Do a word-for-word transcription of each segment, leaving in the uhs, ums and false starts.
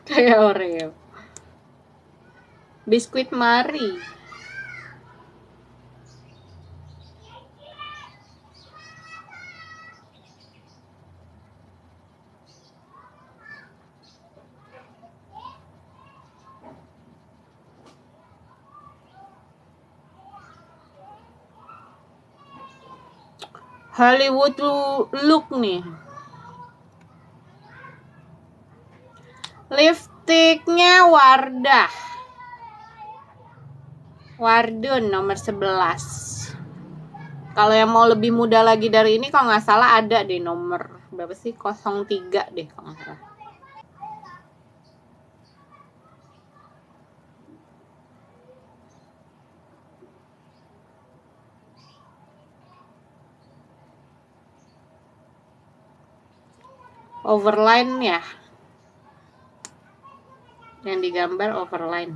Kayak Oreo. Biskuit Marie. Hollywood look nih. Lipstiknya Wardah. Wardun nomor sebelas. Kalau yang mau lebih muda lagi dari ini kalau nggak salah ada deh nomor berapa sih? nol tiga deh kalau nggak salah. Overline ya. Yang digambar overline.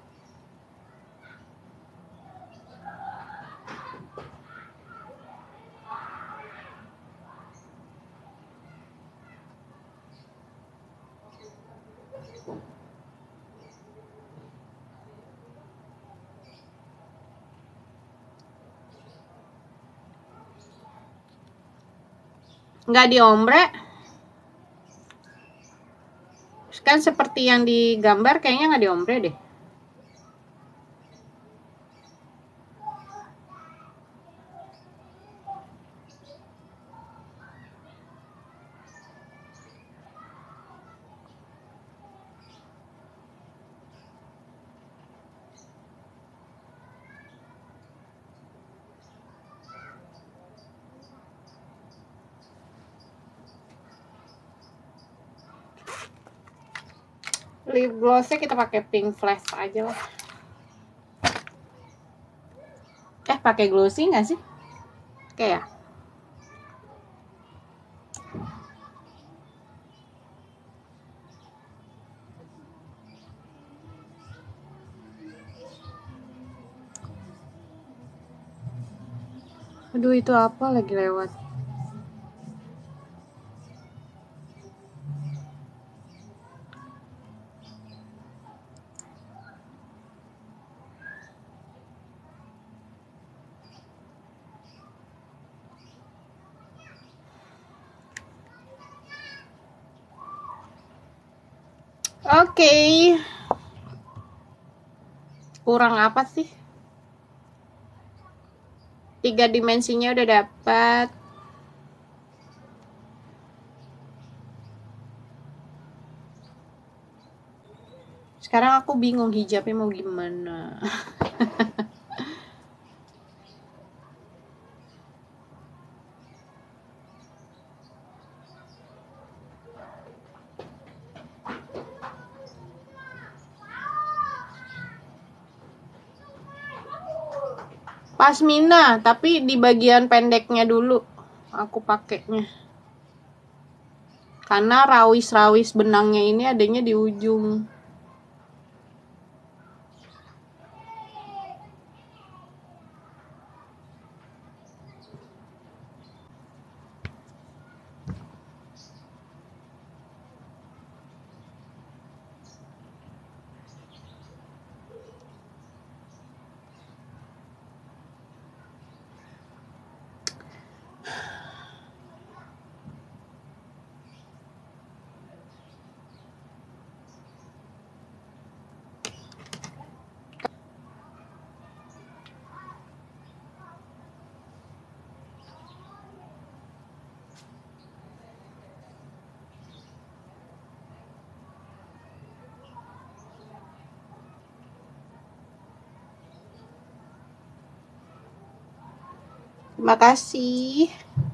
Nggak diombre. Kan seperti yang digambar kayaknya nggak diombre deh. Lip glossnya kita pakai pink flash aja lah. Eh pakai glossy nggak sih? Kayak. Aduh itu apa lagi lewat? Oke. Okay. Kurang apa sih? Tiga dimensinya udah dapat. Sekarang aku bingung hijabnya mau gimana. Pasmina, tapi di bagian pendeknya dulu aku pakainya. Karena rawis-rawis benangnya ini adanya di ujung. Terima kasih.